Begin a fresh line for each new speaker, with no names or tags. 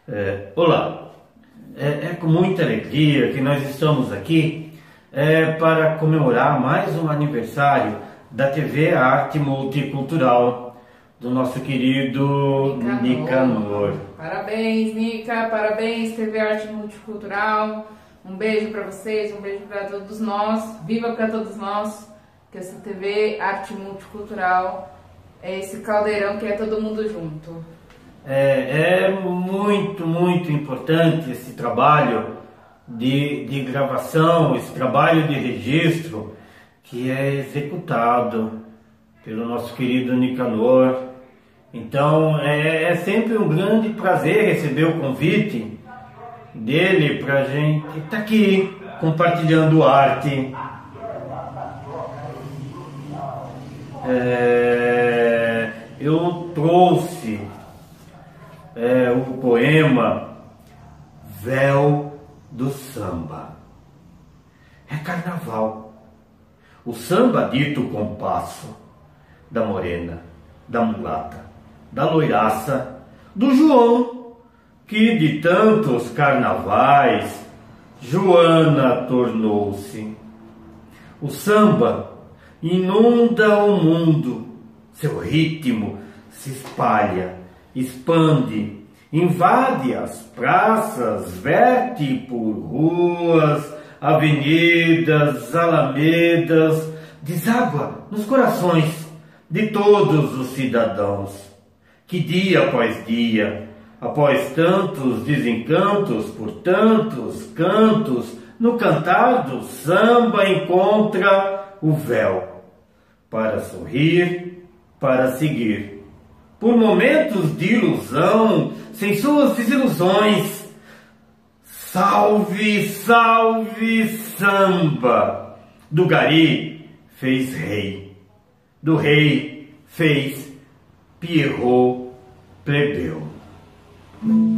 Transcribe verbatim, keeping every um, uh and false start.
É, olá, é, é com muita alegria que nós estamos aqui é, para comemorar mais um aniversário da T V Arte Multicultural do nosso querido
Nicanor.
Nicanor.
Parabéns, Nica, parabéns, T V Arte Multicultural. Um beijo para vocês, um beijo para todos nós. Viva para todos nós, que essa T V Arte Multicultural é esse caldeirão que é todo mundo junto.
É, é muito, muito importante esse trabalho de, de gravação, esse trabalho de registro que é executado pelo nosso querido Nicanor. Então é, é sempre um grande prazer receber o convite dele para a gente estar aqui compartilhando arte. É, eu trouxe É, o poema Véu do Samba. É carnaval. O samba dito compasso da morena, da mulata, da loiraça, do João, que de tantos carnavais Joana tornou-se. O samba inunda o mundo, seu ritmo se espalha, expande, invade as praças, verte por ruas, avenidas, alamedas, deságua nos corações de todos os cidadãos, que dia após dia, após tantos desencantos, por tantos cantos, no cantar do samba encontra o véu, para sorrir, para seguir. Por momentos de ilusão, sem suas desilusões. Salve, salve, samba! Do gari fez rei, do rei fez Pierrot plebeu.